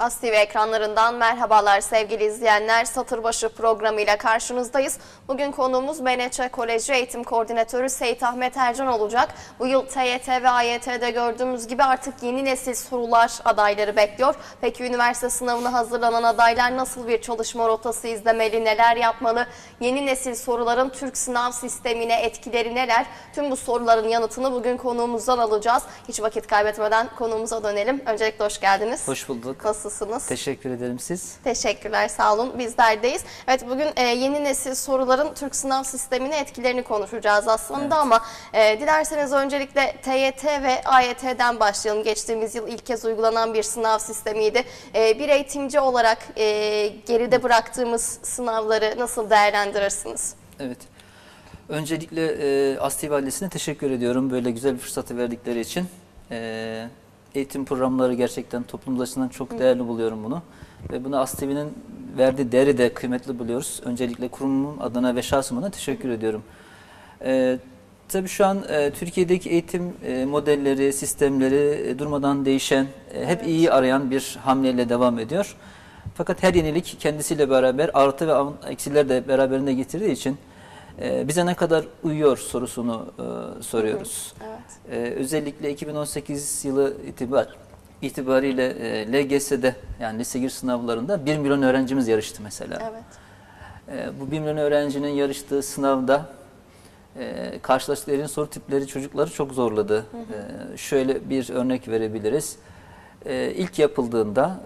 AS TV ekranlarından merhabalar sevgili izleyenler. Satırbaşı programıyla karşınızdayız. Bugün konuğumuz Menekşe Koleji Eğitim Koordinatörü Seyit Ahmet Ercan olacak. Bu yıl TYT ve AYT'de gördüğümüz gibi artık yeni nesil sorular adayları bekliyor. Peki üniversite sınavına hazırlanan adaylar nasıl bir çalışma rotası izlemeli, neler yapmalı? Yeni nesil soruların Türk sınav sistemine etkileri neler? Tüm bu soruların yanıtını bugün konuğumuzdan alacağız. Hiç vakit kaybetmeden konuğumuza dönelim. Öncelikle hoş geldiniz. Hoş bulduk. Nasılsınız? Teşekkür ederim siz. Teşekkürler, sağ olun. Bizlerdeyiz. Evet, bugün yeni nesil soruların Türk sınav sistemine etkilerini konuşacağız aslında, evet. Ama dilerseniz öncelikle TYT ve AYT'den başlayalım. Geçtiğimiz yıl ilk kez uygulanan bir sınav sistemiydi. Bir eğitimci olarak geride bıraktığımız sınavları nasıl değerlendirirsiniz? Evet. Öncelikle AS TV ailesine teşekkür ediyorum böyle güzel bir fırsatı verdikleri için. Eğitim programları gerçekten toplumumuz açısından çok değerli buluyorum bunu. Ve bunu AS TV'nin verdiği değeri de kıymetli buluyoruz. Öncelikle kurumum adına ve şahsım adına teşekkür ediyorum. Tabii şu an Türkiye'deki eğitim modelleri, sistemleri durmadan değişen, hep evet. iyi arayan bir hamleyle devam ediyor. Fakat her yenilik kendisiyle beraber artı ve eksiler de beraberinde getirdiği için bize ne kadar uyuyor sorusunu soruyoruz. Evet. Özellikle 2018 yılı itibariyle LGS'de yani lise giriş sınavlarında 1 milyon öğrencimiz yarıştı mesela. Evet. Bu 1 milyon öğrencinin yarıştığı sınavda karşılaştıkları soru tipleri çocukları çok zorladı. Şöyle bir örnek verebiliriz. İlk yapıldığında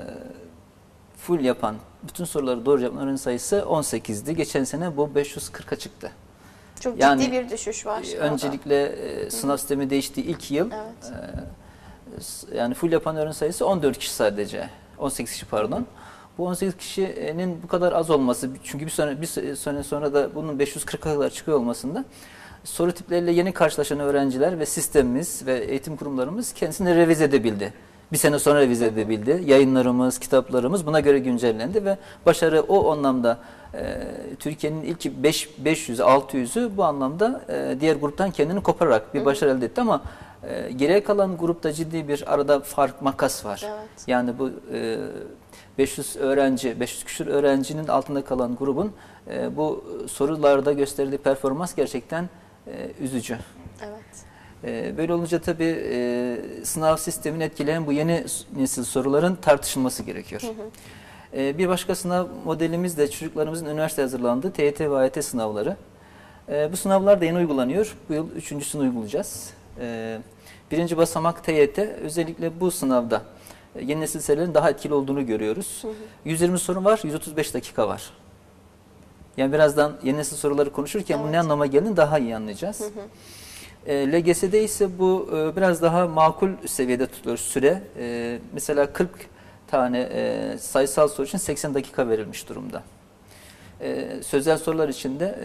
full yapan, bütün soruları doğru yapan öğrenci sayısı 18'di. Geçen sene bu 540'a çıktı. Çok yani, ciddi bir düşüş var. Öncelikle sınav sistemi değiştiği ilk yıl evet. Yani full yapan öğrenci sayısı 14 kişi sadece. 18 kişi pardon. Bu 18 kişinin bu kadar az olması, çünkü bir sene sonra da bunun 540'a kadar çıkıyor olmasında soru tipleriyle yeni karşılaşan öğrenciler ve sistemimiz ve eğitim kurumlarımız kendisini revize edebildi. Bir sene sonra revize edebildi. Yayınlarımız, kitaplarımız buna göre güncellendi ve başarı o anlamda Türkiye'nin ilk 500'ü, 600'ü bu anlamda diğer gruptan kendini kopararak bir başarı elde etti ama geriye kalan grupta ciddi bir arada fark, makas var. Evet. Yani bu 500 küsur öğrencinin altında kalan grubun bu sorularda gösterdiği performans gerçekten üzücü. Evet. Böyle olunca tabii sınav sistemini etkileyen bu yeni nesil soruların tartışılması gerekiyor. Bir başka sınav modelimiz de çocuklarımızın üniversite hazırlandığı TYT ve AYT sınavları. Bu sınavlar da yeni uygulanıyor. Bu yıl üçüncüsünü uygulayacağız. Birinci basamak TYT. Özellikle bu sınavda yeni nesil serilerin daha etkili olduğunu görüyoruz. 120 soru var, 135 dakika var. Yani birazdan yeni nesil soruları konuşurken evet. Bu ne anlama geldiğini daha iyi anlayacağız. LGS'de ise bu biraz daha makul seviyede tutuyoruz süre. Mesela 40 tane sayısal soru için 80 dakika verilmiş durumda. Sözel sorular için de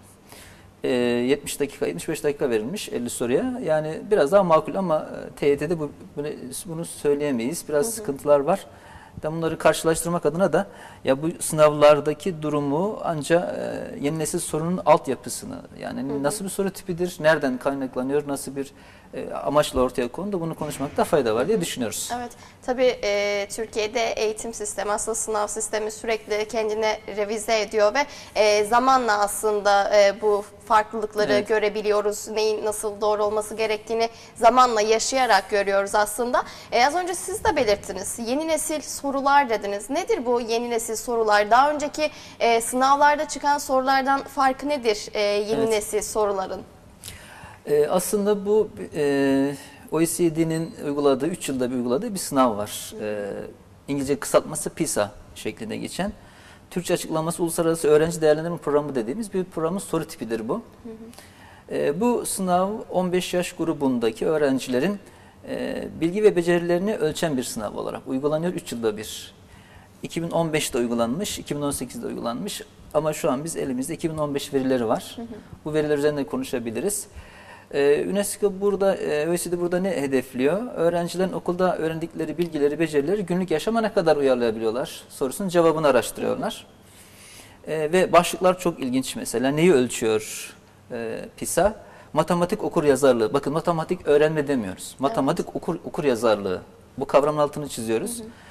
70 dakika, 75 dakika verilmiş 50 soruya. Yani biraz daha makul ama TYT'de bunu söyleyemeyiz. Biraz sıkıntılar var. Bunları karşılaştırmak adına da ya bu sınavlardaki durumu ancak yeni nesil sorunun altyapısını yani nasıl bir soru tipidir, nereden kaynaklanıyor, nasıl bir amaçla ortaya kondu bunu konuşmakta fayda var diye düşünüyoruz. Evet, tabii Türkiye'de eğitim sistemi, aslında sınav sistemi sürekli kendine revize ediyor ve zamanla aslında bu farklılıkları evet. görebiliyoruz. Neyin nasıl doğru olması gerektiğini zamanla yaşayarak görüyoruz aslında. Az önce siz de belirttiniz. Yeni nesil sorular dediniz. Nedir bu yeni nesil sorular? Daha önceki sınavlarda çıkan sorulardan farkı nedir yeni evet. nesil soruların? Aslında bu OECD'nin uyguladığı, 3 yılda bir uyguladığı bir sınav var. İngilizce kısaltması PISA şeklinde geçen. Türkçe açıklaması Uluslararası Öğrenci Değerlendirme Programı dediğimiz bir programın soru tipidir bu. Bu sınav 15 yaş grubundaki öğrencilerin bilgi ve becerilerini ölçen bir sınav olarak uygulanıyor 3 yılda bir. 2015'te uygulanmış, 2018'de uygulanmış ama şu an biz elimizde 2015 verileri var. Bu veriler üzerinde konuşabiliriz. UNESCO burada, OECD burada ne hedefliyor? Öğrencilerin okulda öğrendikleri bilgileri, becerileri günlük yaşama ne kadar uyarlayabiliyorlar sorusunun cevabını araştırıyorlar. Ve başlıklar çok ilginç mesela. Neyi ölçüyor PISA? Matematik okur yazarlığı. Bakın matematik öğrenme demiyoruz. Matematik evet. okur yazarlığı. Bu kavramın altını çiziyoruz.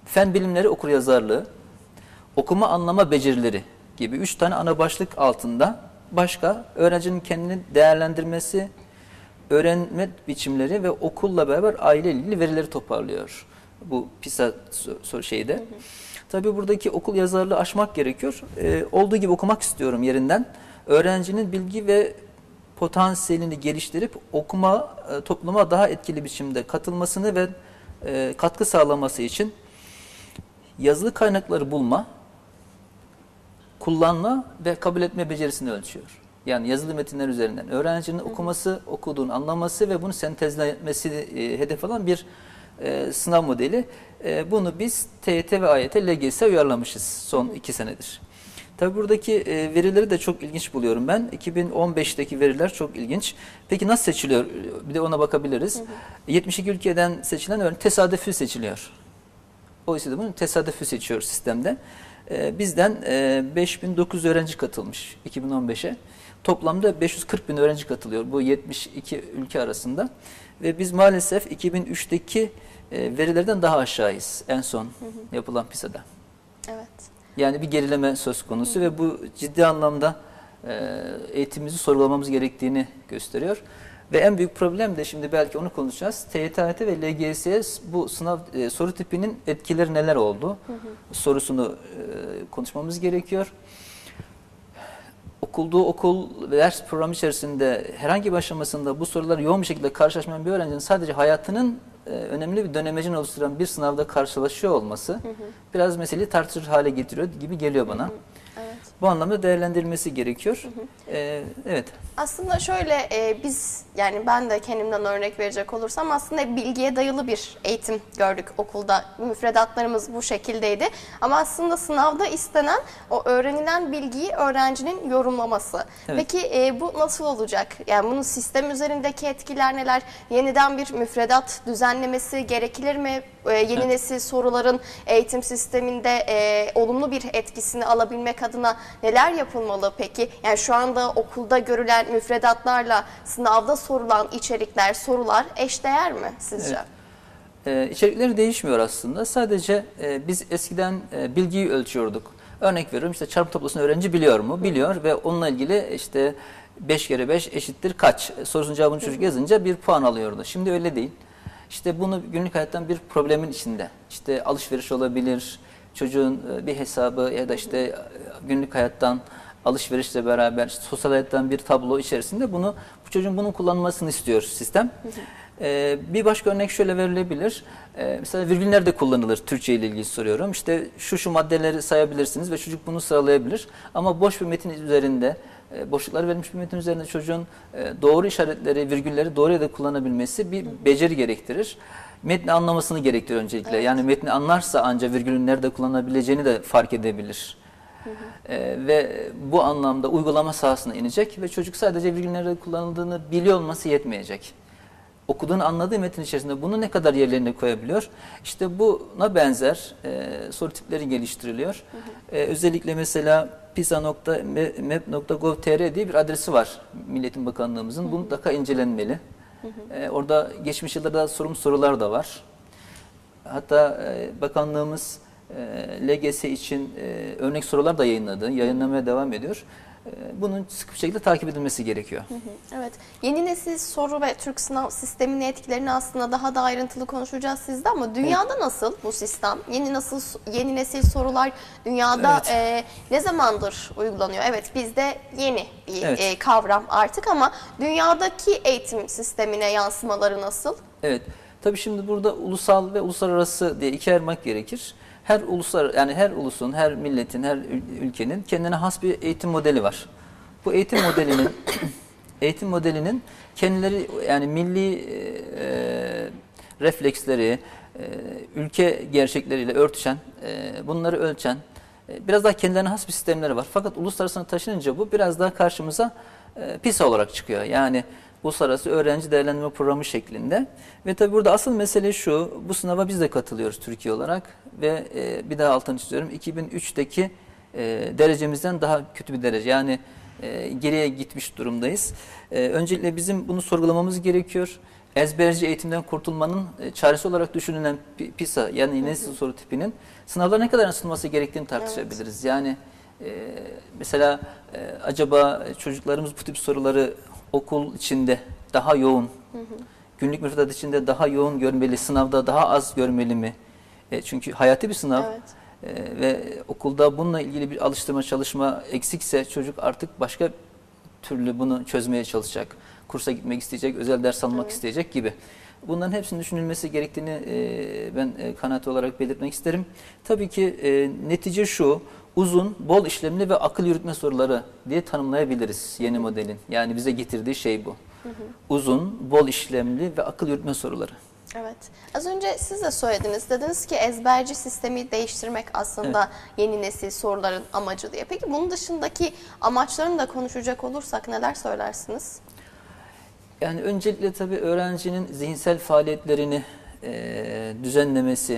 fen bilimleri okuryazarlığı, okuma anlama becerileri gibi 3 tane ana başlık altında başka öğrencinin kendini değerlendirmesi, öğrenme biçimleri ve okulla beraber aile ilgili verileri toparlıyor. Bu PISA şeyde. Tabii buradaki okul yazarlığı aşmak gerekiyor. Olduğu gibi okumak istiyorum yerinden. Öğrencinin bilgi ve potansiyelini geliştirip okuma topluma daha etkili biçimde katılmasını ve katkı sağlaması için yazılı kaynakları bulma, kullanma ve kabul etme becerisini ölçüyor. Yani yazılı metinler üzerinden öğrencinin okuması, okuduğunu anlaması ve bunu sentezlemesi hedef alan bir sınav modeli. Bunu biz TYT ve AYT, LGS'e uyarlamışız son 2 senedir. Tabi buradaki verileri de çok ilginç buluyorum ben. 2015'teki veriler çok ilginç. Peki nasıl seçiliyor? Bir de ona bakabiliriz. 72 ülkeden seçilen öğrenci tesadüfi seçiliyor. OECD bunu tesadüfi seçiyor sistemde. Bizden 5900 öğrenci katılmış 2015'e. Toplamda 540 bin öğrenci katılıyor bu 72 ülke arasında. Ve biz maalesef 2003'teki verilerden daha aşağıyız en son yapılan PISA'da. Evet. Yani bir gerileme söz konusu ve bu ciddi anlamda eğitimimizi sorgulamamız gerektiğini gösteriyor. Ve en büyük problem de şimdi belki onu konuşacağız. TYT, AYT ve LGS'ye bu sınav soru tipinin etkileri neler oldu sorusunu konuşmamız gerekiyor. Okulduğu okul ve ders programı içerisinde herhangi bir aşamasında bu soruları yoğun bir şekilde karşılaşmayan bir öğrencinin sadece hayatının önemli bir dönemecini oluşturan bir sınavda karşılaşıyor olması biraz meseleyi tartışılır hale getiriyor gibi geliyor bana. Evet. Bu anlamda değerlendirilmesi gerekiyor. Evet. Aslında şöyle biz, yani ben de kendimden örnek verecek olursam, aslında bilgiye dayalı bir eğitim gördük okulda. Müfredatlarımız bu şekildeydi. Ama aslında sınavda istenen o öğrenilen bilgiyi öğrencinin yorumlaması. Evet. Peki bu nasıl olacak? Yani bunun sistem üzerindeki etkiler neler? Yeniden bir müfredat düzenlemesi gerekir mi? Yeni nesil soruların eğitim sisteminde olumlu bir etkisini alabilmek adına neler yapılmalı peki? Yani şu anda okulda görülen müfredatlarla sınavda sorulan içerikler, sorular eşdeğer mi sizce? Evet. İçerikleri değişmiyor aslında. Sadece biz eskiden bilgiyi ölçüyorduk. Örnek veriyorum, işte çarpım tablosunu öğrenci biliyor mu? Biliyor ve onunla ilgili işte 5 kere 5 eşittir kaç sorusunun cevabını çocuk yazınca bir puan alıyordu. Şimdi öyle değil. İşte bunu günlük hayattan bir problemin içinde, işte alışveriş olabilir, çocuğun bir hesabı ya da işte günlük hayattan alışverişle beraber işte sosyal hayattan bir tablo içerisinde bu çocuğun bunun kullanmasını istiyor sistem. Bir başka örnek şöyle verilebilir. Mesela virgül nerede kullanılır? Türkçe ile ilgili soruyorum. İşte şu maddeleri sayabilirsiniz ve çocuk bunu sıralayabilir. Ama boş bir metin üzerinde, boşluklar verilmiş bir metin üzerinde çocuğun doğru işaretleri, virgülleri doğru yerde kullanabilmesi bir beceri gerektirir. Metni anlamasını gerektirir öncelikle. Evet. Yani metni anlarsa ancak virgülün nerede kullanabileceğini de fark edebilir. Ve bu anlamda uygulama sahasına inecek ve çocuk sadece virgül nerede kullanıldığını biliyor olması yetmeyecek. Okuduğunu anladığı metin içerisinde bunu ne kadar yerlerine koyabiliyor? İşte buna benzer soru tipleri geliştiriliyor. Özellikle mesela pisa.mep.gov.tr diye bir adresi var Milli Eğitim Bakanlığımızın. Bu mutlaka incelenmeli. Orada geçmiş yıllarda sorulmuş sorular da var. Hatta bakanlığımız LGS için örnek sorular da yayınlamaya devam ediyor. Bunun sıkı bir şekilde takip edilmesi gerekiyor. Evet. Yeni nesil soru ve Türk sınav sisteminin etkilerini aslında daha da ayrıntılı konuşacağız sizde, ama dünyada nasıl bu sistem? Yeni nesil sorular dünyada ne zamandır uygulanıyor? Evet, bizde yeni bir kavram artık, ama dünyadaki eğitim sistemine yansımaları nasıl? Evet. Tabii şimdi burada ulusal ve uluslararası diye ikiye ayırmak gerekir. Her ulusun, her milletin, her ülkenin kendine has bir eğitim modeli var. Bu eğitim modelinin kendileri, yani milli refleksleri, ülke gerçekleriyle örtüşen, bunları ölçen, biraz daha kendilerine has bir sistemleri var. Fakat uluslararası taşınınca bu biraz daha karşımıza PISA olarak çıkıyor. Yani Uluslararası Öğrenci Değerlendirme Programı şeklinde. Ve tabii burada asıl mesele şu, bu sınava biz de katılıyoruz Türkiye olarak ve bir daha altını çiziyorum, 2003'teki derecemizden daha kötü bir derece. Yani geriye gitmiş durumdayız. Öncelikle bizim bunu sorgulamamız gerekiyor ezberci eğitimden kurtulmanın çaresi olarak düşünülen PISA yani yeni nesil soru tipinin sınavlara ne kadar yansıtılması gerektiğini tartışabiliriz. Evet. Yani mesela acaba çocuklarımız bu tip soruları okul içinde daha yoğun, günlük müfredat içinde daha yoğun görmeli, sınavda daha az görmeli mi? Çünkü hayati bir sınav. Evet. Ve okulda bununla ilgili bir alıştırma çalışma eksikse çocuk artık başka türlü bunu çözmeye çalışacak. Kursa gitmek isteyecek, özel ders almak isteyecek gibi. Bunların hepsinin düşünülmesi gerektiğini ben kanaat olarak belirtmek isterim. Tabii ki netice şu, uzun, bol işlemli ve akıl yürütme soruları diye tanımlayabiliriz yeni modelin. Yani bize getirdiği şey bu. Uzun, bol işlemli ve akıl yürütme soruları. Evet. Az önce siz de söylediniz. Dediniz ki ezberci sistemi değiştirmek aslında yeni nesil soruların amacı diye. Peki bunun dışındaki amaçlarını da konuşacak olursak neler söylersiniz? Yani öncelikle tabii öğrencinin zihinsel faaliyetlerini düzenlemesi,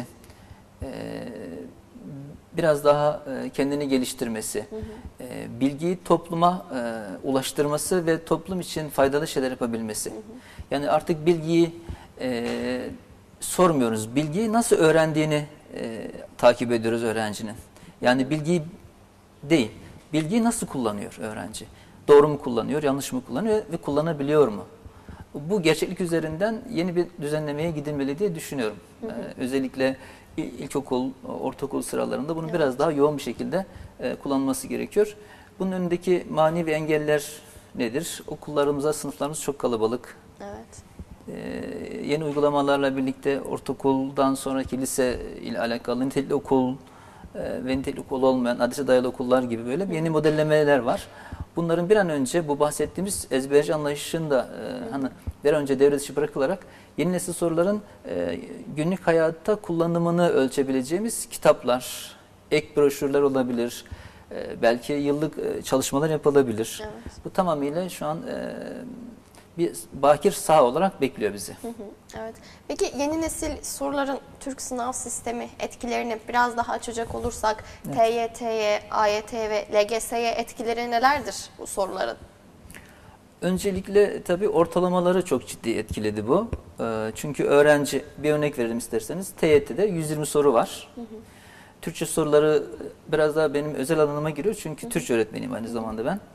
biraz daha kendini geliştirmesi, bilgiyi topluma ulaştırması ve toplum için faydalı şeyler yapabilmesi. Yani artık bilgiyi sormuyoruz. Bilgiyi nasıl öğrendiğini takip ediyoruz öğrencinin. Yani bilgiyi değil, bilgiyi nasıl kullanıyor öğrenci? Doğru mu kullanıyor, yanlış mı kullanıyor ve kullanabiliyor mu? Bu gerçeklik üzerinden yeni bir düzenlemeye gidilmeli diye düşünüyorum. Özellikle ilkokul, ortaokul sıralarında bunu biraz daha yoğun bir şekilde kullanılması gerekiyor. Bunun önündeki manevi engeller nedir? Okullarımıza, sınıflarımız çok kalabalık. Evet. Yeni uygulamalarla birlikte ortaokuldan sonraki lise ile alakalı nitelikli okul ve nitelikli okul olmayan adrese dayalı okullar gibi böyle yeni modellemeler var. Bunların bir an önce bu bahsettiğimiz ezberci anlayışın da hani bir an önce devre dışı bırakılarak yeni nesil soruların günlük hayatta kullanımını ölçebileceğimiz kitaplar, ek broşürler olabilir, belki yıllık çalışmalar yapılabilir. Evet. Bu tamamıyla şu an bir bakir saha olarak bekliyor bizi. Evet. Peki yeni nesil soruların Türk sınav sistemi etkilerini biraz daha açacak olursak TYT'ye, AYT'ye ve LGS'ye etkileri nelerdir bu soruların? Öncelikle tabii ortalamaları çok ciddi etkiledi bu. Çünkü öğrenci, bir örnek verelim isterseniz, TYT'de 120 soru var. Türkçe soruları biraz daha benim özel alanıma giriyor çünkü Türkçe öğretmeniyim aynı zamanda ben.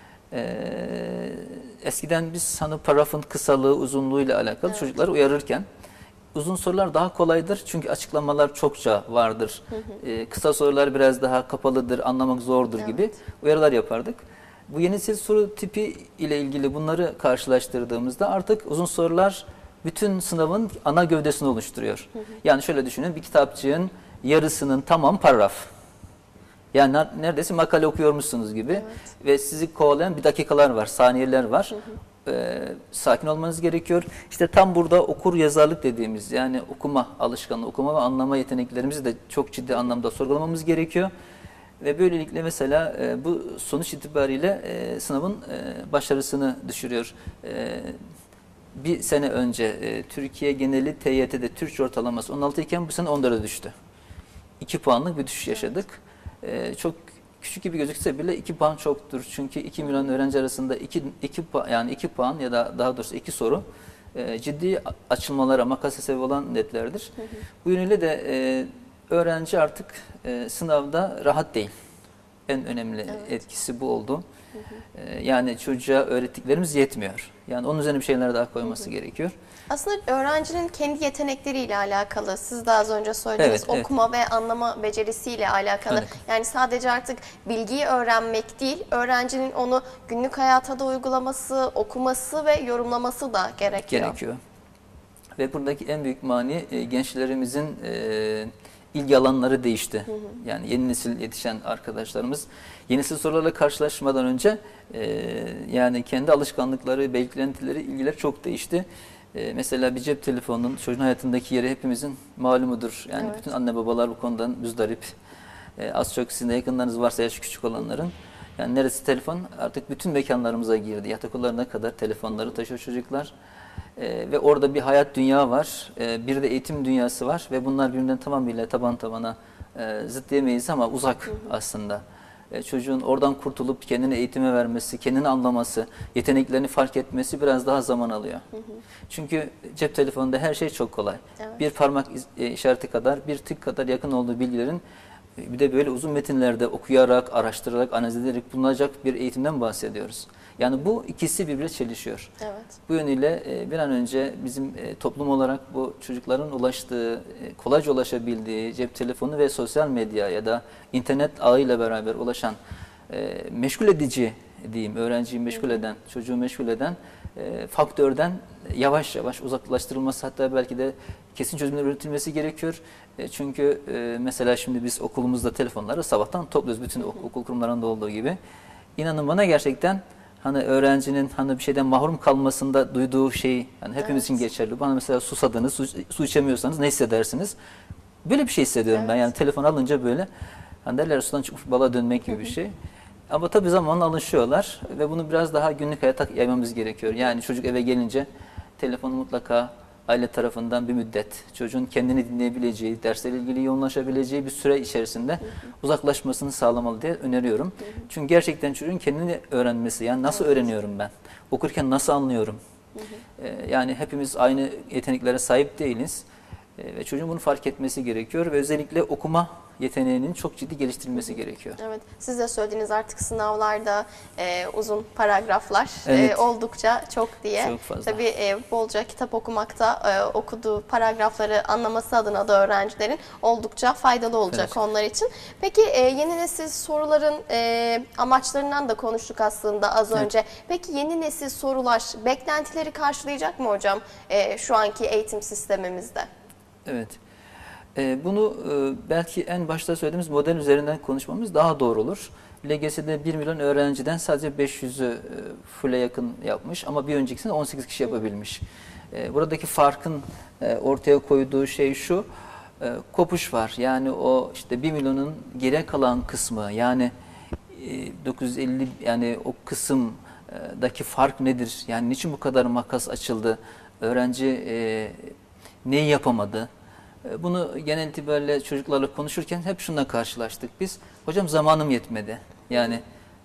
Eskiden biz hani paragrafın kısalığı, uzunluğuyla alakalı çocukları uyarırken uzun sorular daha kolaydır çünkü açıklamalar çokça vardır. Kısa sorular biraz daha kapalıdır, anlamak zordur gibi uyarılar yapardık. Bu yeni nesil soru tipi ile ilgili bunları karşılaştırdığımızda artık uzun sorular bütün sınavın ana gövdesini oluşturuyor. Yani şöyle düşünün, bir kitapçığın yarısının tamam paragraf. Yani neredeyse makale okuyormuşsunuz gibi ve sizi kovalayan bir dakikalar var, saniyeler var. Sakin olmanız gerekiyor. İşte tam burada okur yazarlık dediğimiz yani okuma alışkanlığı, okuma ve anlama yeteneklerimizi de çok ciddi anlamda sorgulamamız gerekiyor. Ve böylelikle mesela bu sonuç itibariyle sınavın başarısını düşürüyor. Bir sene önce Türkiye geneli TYT'de Türkçe ortalaması 16 iken bu sene 14'e düştü. 2 puanlık bir düşüş yaşadık. Çok küçük gibi gözükse bile 2 puan çoktur. Çünkü 2 milyon öğrenci arasında 2 puan ya da daha doğrusu 2 soru ciddi açılmalara, makasa sebep olan netlerdir. Bu yönüyle de öğrenci artık sınavda rahat değil. En önemli etkisi bu oldu. Yani çocuğa öğrettiklerimiz yetmiyor. Yani onun üzerine bir şeyler daha koyması gerekiyor. Aslında öğrencinin kendi yetenekleriyle alakalı, siz de az önce söylediğiniz okuma ve anlama becerisiyle alakalı. Yani sadece artık bilgiyi öğrenmek değil, öğrencinin onu günlük hayata da uygulaması, okuması ve yorumlaması da gerekiyor. Ve buradaki en büyük mani gençlerimizin ilgi alanları değişti. Yani yeni nesil yetişen arkadaşlarımız yeni nesil sorularla karşılaşmadan önce yani kendi alışkanlıkları, beklentileri, ilgileri çok değişti. Mesela bir cep telefonunun çocuğun hayatındaki yeri hepimizin malumudur. Yani bütün anne babalar bu konudan müzdarip. Az çok sizin de yakınlarınız varsa yaşı küçük olanların. Yani neresi telefon artık bütün mekanlarımıza girdi. Yatak odalarına kadar telefonları taşıyor çocuklar. Ve orada bir hayat dünya var. Bir de eğitim dünyası var. Ve bunlar birbirinden tamamıyla taban tabana zıt diyemeyiz ama uzak aslında. çocuğun oradan kurtulup kendini eğitime vermesi, kendini anlaması, yeteneklerini fark etmesi biraz daha zaman alıyor. Çünkü cep telefonunda her şey çok kolay. Evet. Bir parmak işareti kadar, bir tık kadar yakın olduğu bilgilerin bir de böyle uzun metinlerde okuyarak, araştırarak, analiz ederek bulunacak bir eğitimden bahsediyoruz. Yani bu ikisi birbirine çelişiyor. Evet. Bu yönüyle bir an önce bizim toplum olarak bu çocukların ulaştığı, kolayca ulaşabildiği cep telefonu ve sosyal medya ya da internet ağıyla beraber ulaşan meşgul edici diyeyim, öğrenciyi meşgul eden, çocuğu meşgul eden faktörden yavaş yavaş uzaklaştırılması, hatta belki de kesin çözümler üretilmesi gerekiyor. Çünkü mesela şimdi biz okulumuzda telefonları sabahtan topluyoruz, bütün okul kurumlarında olduğu gibi. İnanın bana gerçekten hani öğrencinin hani bir şeyden mahrum kalmasında duyduğu şey, hani hepimiz için geçerli. Bana mesela susadınız, su içemiyorsanız ne hissedersiniz? Böyle bir şey hissediyorum ben. Yani telefon alınca böyle hani derler sudan çıkmış balığa dönmek gibi bir şey. Ama tabii zamanla alışıyorlar ve bunu biraz daha günlük hayata yaymamız gerekiyor. Yani çocuk eve gelince telefonu mutlaka aile tarafından bir müddet çocuğun kendini dinleyebileceği, derslerle ilgili yoğunlaşabileceği bir süre içerisinde uzaklaşmasını sağlamalı diye öneriyorum. Çünkü gerçekten çocuğun kendini öğrenmesi, yani nasıl öğreniyorum ben, okurken nasıl anlıyorum, yani hepimiz aynı yeteneklere sahip değiliz ve çocuğun bunu fark etmesi gerekiyor ve özellikle okuma yeteneğinin çok ciddi geliştirilmesi gerekiyor. Evet, siz de söylediğiniz artık sınavlarda uzun paragraflar Evet. oldukça çok diye. Çok fazla. Tabii bolca kitap okumakta okuduğu paragrafları anlaması adına da öğrencilerin oldukça faydalı olacak Evet. onlar için. Peki yeni nesil soruların amaçlarından da konuştuk aslında az önce. Peki yeni nesil sorular beklentileri karşılayacak mı hocam şu anki eğitim sistemimizde? Evet. Bunu belki en başta söylediğimiz model üzerinden konuşmamız daha doğru olur. LGS'de 1 milyon öğrenciden sadece 500'ü full'e yakın yapmış ama bir öncekisinde 18 kişi yapabilmiş. Buradaki farkın ortaya koyduğu şey şu, kopuş var. Yani o işte 1 milyonun geriye kalan kısmı, yani 950, yani o kısımdaki fark nedir? Yani niçin bu kadar makas açıldı? Öğrenci neyi yapamadı? Bunu genel itibariyle çocuklarla konuşurken hep şundan karşılaştık biz. Hocam zamanım yetmedi. Yani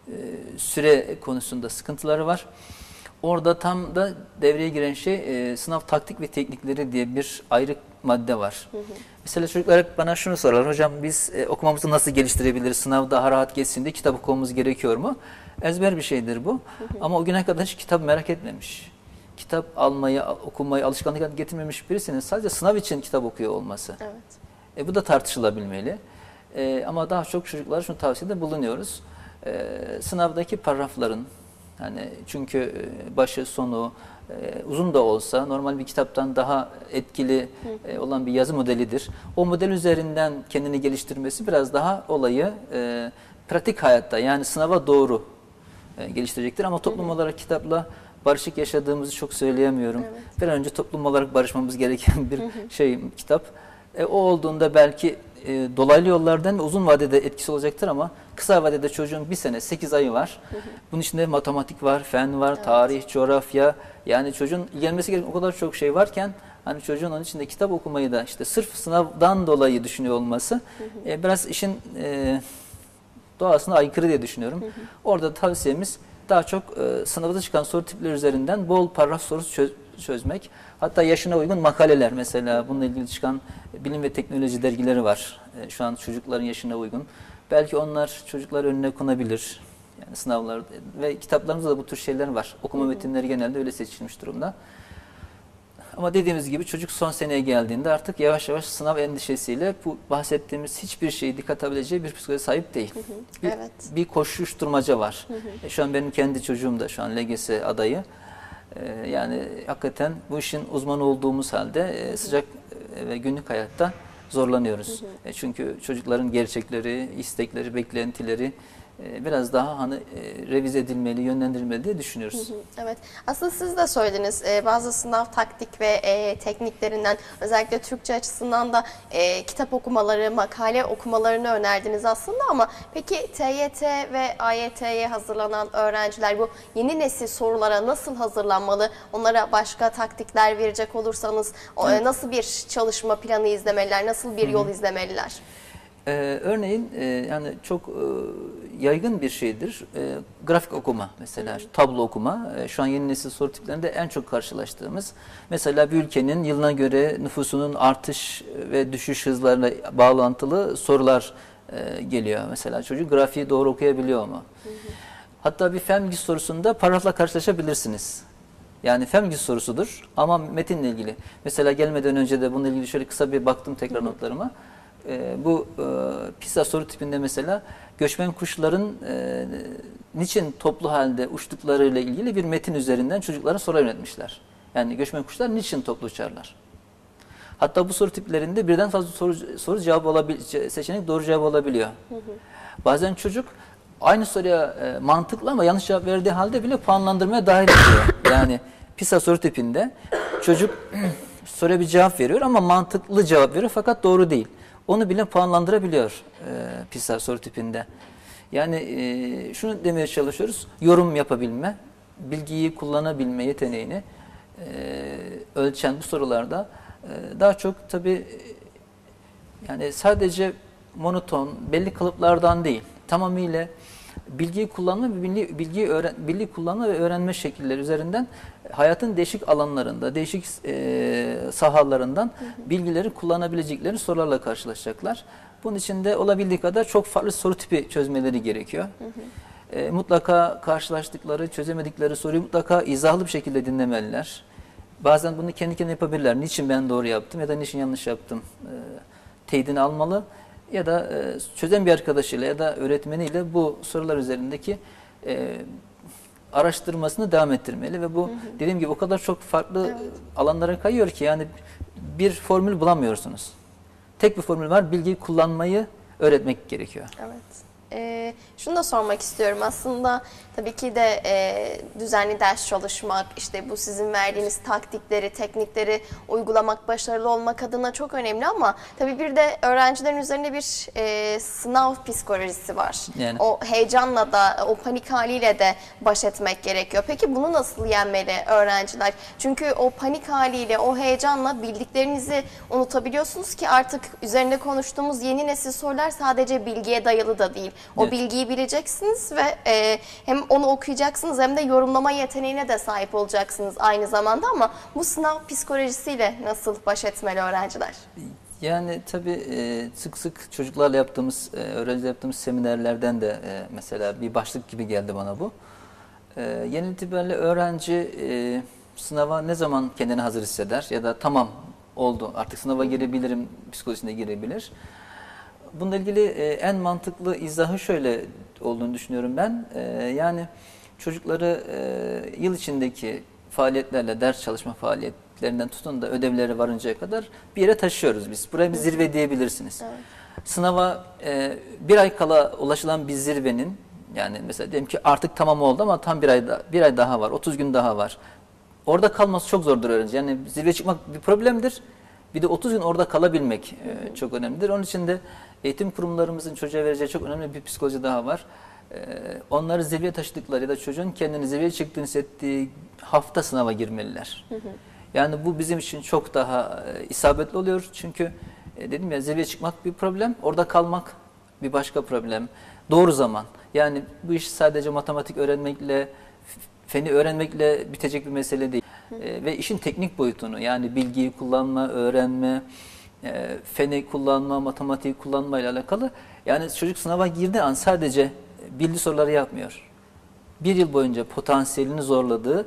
süre konusunda sıkıntıları var. Orada tam da devreye giren şey sınav taktik ve teknikleri diye bir ayrı madde var. Mesela çocuklar hep bana şunu sorarlar. Hocam biz okumamızı nasıl geliştirebiliriz? Sınav daha rahat geçsin diye kitap okumamız gerekiyor mu? Ezber bir şeydir bu. Ama o güne kadar hiç kitap merak etmemiş. Kitap almayı, okumayı alışkanlık haline getirmemiş birisinin sadece sınav için kitap okuyor olması. Evet. Bu da tartışılabilmeli. Ama daha çok çocuklara şunu tavsiyede bulunuyoruz. Sınavdaki paragrafların, yani çünkü başı sonu uzun da olsa normal bir kitaptan daha etkili olan bir yazı modelidir. O model üzerinden kendini geliştirmesi biraz daha olayı pratik hayatta, yani sınava doğru geliştirecektir. Ama toplum olarak kitapla barışık yaşadığımızı çok söyleyemiyorum. Evet. Bir an önce toplum olarak barışmamız gereken bir kitap. O olduğunda belki dolaylı yollardan ve uzun vadede etkisi olacaktır ama kısa vadede çocuğun bir sene 8 ayı var. Bunun içinde matematik var, fen var, tarih, coğrafya. Yani çocuğun gelmesi gereken o kadar çok şey varken hani çocuğun onun içinde kitap okumayı da işte sırf sınavdan dolayı düşünüyor olması biraz işin doğasına aykırı diye düşünüyorum. Orada tavsiyemiz daha çok sınavda çıkan soru tipleri üzerinden bol paragraf sorusu çözmek. Hatta yaşına uygun makaleler, mesela bununla ilgili çıkan bilim ve teknoloji dergileri var. Şu an çocukların yaşına uygun. Belki onlar çocuklar önüne konabilir. Yani sınavlar ve kitaplarımızda da bu tür şeyler var. Okuma metinleri genelde öyle seçilmiş durumda. Ama dediğimiz gibi çocuk son seneye geldiğinde artık yavaş yavaş sınav endişesiyle bu bahsettiğimiz hiçbir şeyi dikkat edebileceği bir psikolojiye sahip değil. Evet. Bir koşuşturmaca var. Şu an benim kendi çocuğum da şu an LGS adayı. Yani hakikaten bu işin uzmanı olduğumuz halde sıcak ve günlük hayatta zorlanıyoruz. Çünkü çocukların gerçekleri, istekleri, beklentileri biraz daha hani revize edilmeli, yönlendirilmeli diye düşünüyoruz. Evet. Aslında siz de söylediniz bazı sınav taktik ve tekniklerinden, özellikle Türkçe açısından da kitap okumaları, makale okumalarını önerdiniz aslında, ama peki TYT ve AYT'ye hazırlanan öğrenciler bu yeni nesil sorulara nasıl hazırlanmalı? Onlara başka taktikler verecek olursanız nasıl bir çalışma planı izlemeliler, nasıl bir yol izlemeliler? Örneğin yani çok yaygın bir şeydir. Grafik okuma mesela, tablo okuma. Şu an yeni nesil soru tiplerinde en çok karşılaştığımız. Mesela bir ülkenin yılına göre nüfusunun artış ve düşüş hızlarıyla bağlantılı sorular geliyor. Mesela çocuk grafiği doğru okuyabiliyor mu? Hatta bir fen bilgisi sorusunda paragrafla karşılaşabilirsiniz. Yani fen bilgisi sorusudur ama metinle ilgili. Mesela gelmeden önce de bununla ilgili şöyle kısa bir baktım tekrar notlarıma. Bu PISA soru tipinde mesela göçmen kuşların niçin toplu halde uçtuklarıyla ilgili bir metin üzerinden çocuklara soru yönetmişler. Yani göçmen kuşlar niçin toplu uçarlar? Hatta bu soru tiplerinde birden fazla soru cevabı seçenek doğru cevap olabiliyor. Bazen çocuk aynı soruya mantıklı ama yanlış cevap verdiği halde bile puanlandırmaya dahil ediyor. Yani PISA soru tipinde çocuk soruya bir cevap veriyor ama mantıklı cevap veriyor fakat doğru değil. Onu bile puanlandırabiliyor PISA soru tipinde. Yani şunu demeye çalışıyoruz, yorum yapabilme, bilgiyi kullanabilme yeteneğini ölçen bu sorularda daha çok tabii yani sadece monoton, belli kalıplardan değil, tamamıyla bilgiyi kullanma ve bilgi kullanma ve öğrenme şekilleri üzerinden hayatın değişik alanlarında, değişik sahalarından bilgileri kullanabilecekleri sorularla karşılaşacaklar. Bunun için de olabildiği kadar çok farklı soru tipi çözmeleri gerekiyor. Mutlaka karşılaştıkları, çözemedikleri soruyu mutlaka izahlı bir şekilde dinlemeliler. Bazen bunu kendi kendine yapabilirler. Niçin ben doğru yaptım ya da niçin yanlış yaptım teyidini almalı. Ya da çözen bir arkadaşıyla ya da öğretmeniyle bu sorular üzerindeki araştırmasını devam ettirmeli ve bu dediğim gibi o kadar çok farklı alanlara kayıyor ki yani bir formül bulamıyorsunuz. Tek bir formül var, bilgiyi kullanmayı öğretmek gerekiyor. Evet. Şunu da sormak istiyorum aslında tabii ki de düzenli ders çalışmak, işte bu sizin verdiğiniz taktikleri, teknikleri uygulamak, başarılı olmak adına çok önemli ama tabii bir de öğrencilerin üzerinde bir sınav psikolojisi var. Yani. O heyecanla da, o panik haliyle de baş etmek gerekiyor. Peki bunu nasıl yenmeli öğrenciler? Çünkü o panik haliyle, o heyecanla bildiklerinizi unutabiliyorsunuz ki artık üzerinde konuştuğumuz yeni nesil sorular sadece bilgiye dayalı da değil. O bilgiyi bileceksiniz ve hem onu okuyacaksınız hem de yorumlama yeteneğine de sahip olacaksınız aynı zamanda ama bu sınav psikolojisiyle nasıl baş etmeli öğrenciler? Yani tabii sık sık çocuklarla yaptığımız, öğrencilerle yaptığımız seminerlerden de mesela bir başlık gibi geldi bana bu. Genel itibariyle öğrenci sınava ne zaman kendini hazır hisseder ya da tamam oldu artık sınava girebilirim psikolojisine girebilir. Bununla ilgili en mantıklı izahı şöyle olduğunu düşünüyorum ben. Yani çocukları yıl içindeki faaliyetlerle, ders çalışma faaliyetlerinden tutun da ödevlere varıncaya kadar bir yere taşıyoruz biz. Buraya bir zirve diyebilirsiniz. Evet. Sınava bir ay kala ulaşılan bir zirvenin, yani mesela diyelim ki artık tamam oldu ama tam bir ay daha var, 30 gün daha var. Orada kalması çok zordur öğrenci. Yani zirveye çıkmak bir problemdir. Bir de 30 gün orada kalabilmek çok önemlidir. Onun için de eğitim kurumlarımızın çocuğa vereceği çok önemli bir psikoloji daha var. Onları zirveye taşıdıkları ya da çocuğun kendini zirveye çıktığını hissettiği hafta sınava girmeliler. Yani bu bizim için çok daha isabetli oluyor. Çünkü dedim ya zirveye çıkmak bir problem, orada kalmak bir başka problem. Doğru zaman. Yani bu iş sadece matematik öğrenmekle, feni öğrenmekle bitecek bir mesele değil. Ve işin teknik boyutunu yani bilgiyi kullanma, öğrenme, feni kullanma, matematiği kullanma ile alakalı. Yani çocuk sınava girdiği an sadece bildiği soruları yapmıyor. Bir yıl boyunca potansiyelini zorladığı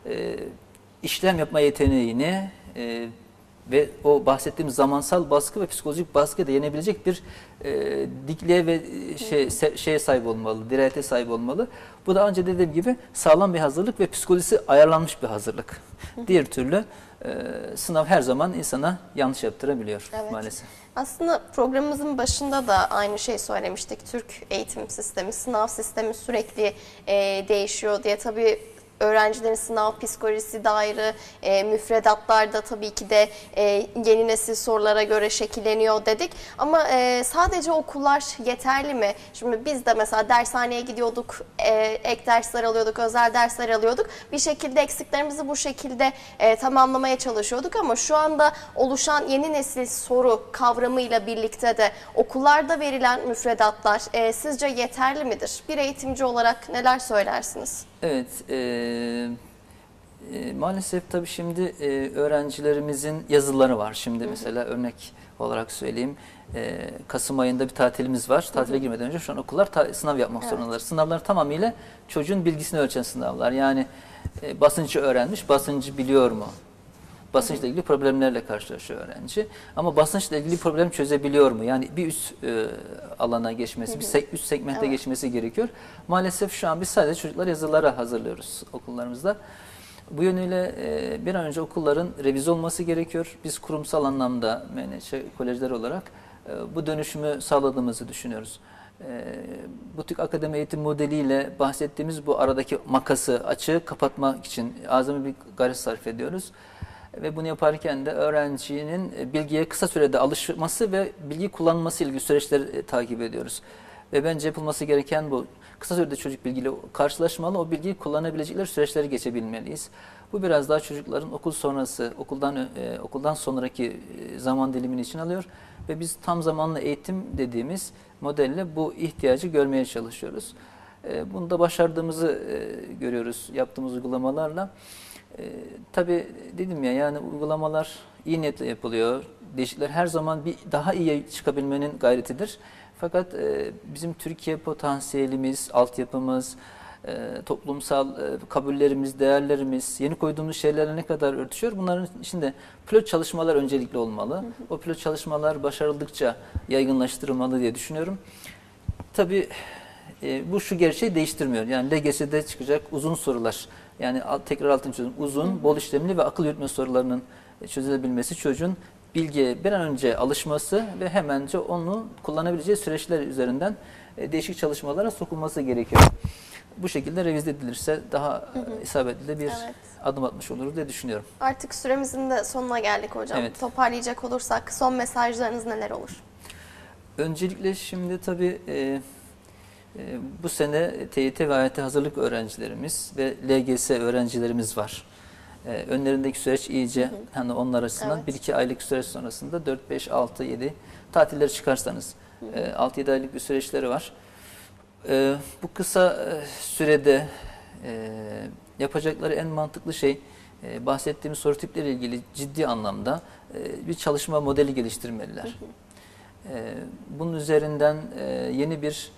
işlem yapma yeteneğini ve o bahsettiğimiz zamansal baskı ve psikolojik baskıyı da yenebilecek bir dikliğe ve şeye sahip olmalı, dirayete sahip olmalı. Bu da önce dediğim gibi sağlam bir hazırlık ve psikolojisi ayarlanmış bir hazırlık. Diğer türlü sınav her zaman insana yanlış yaptırabiliyor maalesef. Aslında programımızın başında da aynı şeyi söylemiştik. Türk eğitim sistemi, sınav sistemi sürekli değişiyor diye. Tabii öğrencilerin sınav psikolojisi de ayrı, müfredatlar da tabii ki de yeni nesil sorulara göre şekilleniyor dedik. Ama sadece okullar yeterli mi? Şimdi biz de mesela dershaneye gidiyorduk, ek dersler alıyorduk, özel dersler alıyorduk. Bir şekilde eksiklerimizi bu şekilde tamamlamaya çalışıyorduk ama şu anda oluşan yeni nesil soru kavramıyla birlikte de okullarda verilen müfredatlar sizce yeterli midir? Bir eğitimci olarak neler söylersiniz? Evet, maalesef tabii şimdi öğrencilerimizin yazıları var. Şimdi mesela örnek olarak söyleyeyim, Kasım ayında bir tatilimiz var. Tatile girmeden önce şu an okullar sınav yapmak zorundalar. Sınavlar tamamıyla çocuğun bilgisini ölçen sınavlar. Yani basıncı öğrenmiş, basıncı biliyor mu? Basınçla ilgili problemlerle karşılaşıyor öğrenci. Ama basınçla ilgili problem çözebiliyor mu? Yani bir üst alana geçmesi, bir üst segmente geçmesi gerekiyor. Maalesef şu an biz sadece çocuklar yazılara hazırlıyoruz okullarımızda. Bu yönüyle bir an önce okulların revize olması gerekiyor. Biz kurumsal anlamda Menekşe kolejleri olarak bu dönüşümü sağladığımızı düşünüyoruz. Butik akademi eğitim modeliyle bahsettiğimiz bu aradaki makası, açığı kapatmak için azami bir gayret sarf ediyoruz. Ve bunu yaparken de öğrencinin bilgiye kısa sürede alışması ve bilgi kullanması ilgili süreçleri takip ediyoruz. Ve bence yapılması gereken bu. Kısa sürede çocuk bilgiyle karşılaşmalı, o bilgiyi kullanabilecekleri süreçleri geçebilmeliyiz. Bu biraz daha çocukların okul sonrası, okuldan sonraki zaman dilimini için alıyor. Ve biz tam zamanlı eğitim dediğimiz modelle bu ihtiyacı görmeye çalışıyoruz. Bunu da başardığımızı görüyoruz yaptığımız uygulamalarla. Tabii dedim ya, yani uygulamalar iyi niyetle yapılıyor. Değişiklikler her zaman bir daha iyi çıkabilmenin gayretidir. Fakat bizim Türkiye potansiyelimiz, altyapımız, toplumsal kabullerimiz, değerlerimiz, yeni koyduğumuz şeylerle ne kadar örtüşüyor? Bunların içinde pilot çalışmalar öncelikli olmalı. O pilot çalışmalar başarıldıkça yaygınlaştırılmalı diye düşünüyorum. Tabii bu şu gerçeği değiştirmiyor. Yani LGS'de çıkacak uzun sorular. Yani tekrar altını çözüm. Uzun, bol işlemli ve akıl yürütme sorularının çözülebilmesi, çocuğun bilgiye bir an önce alışması ve hemence onu kullanabileceği süreçler üzerinden değişik çalışmalara sokulması gerekiyor. Bu şekilde revize edilirse daha isabetli bir adım atmış oluruz diye düşünüyorum. Artık süremizin de sonuna geldik hocam. Evet. Toparlayacak olursak son mesajlarınız neler olur? Öncelikle şimdi tabii bu sene TYT ve AYT hazırlık öğrencilerimiz ve LGS öğrencilerimiz var. Önlerindeki süreç iyice hani onlar açısından 1-2 aylık süreç sonrasında 4, 5, 6, 7 tatilleri çıkarsanız 6-7 aylık bir süreçleri var. Bu kısa sürede yapacakları en mantıklı şey bahsettiğimiz soru tipleriyle ilgili ciddi anlamda bir çalışma modeli geliştirmeliler. Bunun üzerinden yeni bir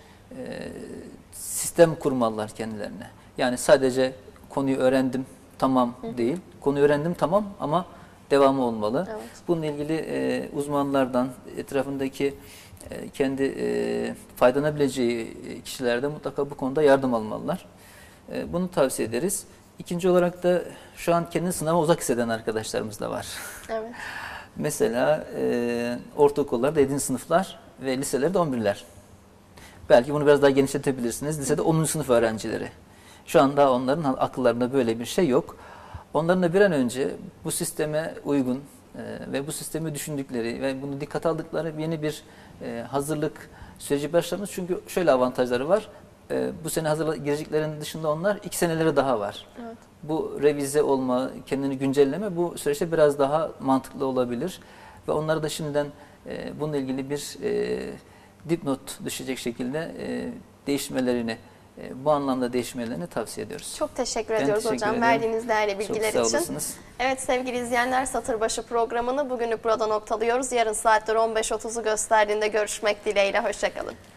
sistem kurmalılar kendilerine. Yani sadece konuyu öğrendim tamam değil. Konuyu öğrendim tamam ama devamı olmalı. Evet. Bununla ilgili uzmanlardan, etrafındaki kendi faydalanabileceği kişilerden mutlaka bu konuda yardım almalılar. Bunu tavsiye ederiz. İkinci olarak da şu an kendini sınava uzak hisseden arkadaşlarımız da var. Evet. Mesela ortaokullarda 7. sınıflar ve liselerde 11'ler. Belki bunu biraz daha genişletebilirsiniz. Lisede 10. sınıf öğrencileri. Şu anda onların akıllarında böyle bir şey yok. Onların da bir an önce bu sisteme uygun ve bu sistemi düşündükleri ve bunu dikkate aldıkları yeni bir hazırlık süreci başlamış. Çünkü şöyle avantajları var. Bu sene gireceklerin dışında onlar 2 seneleri daha var. Evet. Bu revize olma, kendini güncelleme bu süreçte biraz daha mantıklı olabilir. Ve onlara da şimdiden bununla ilgili bir dipnot düşecek şekilde değişmelerini, bu anlamda değişmelerini tavsiye ediyoruz. Çok teşekkür ediyoruz hocam verdiğiniz değerli bilgiler için. Çok sağ olasınız. Evet sevgili izleyenler, Satırbaşı programını bugünlük burada noktalıyoruz. Yarın saatler 15.30'u gösterdiğinde görüşmek dileğiyle. Hoşçakalın.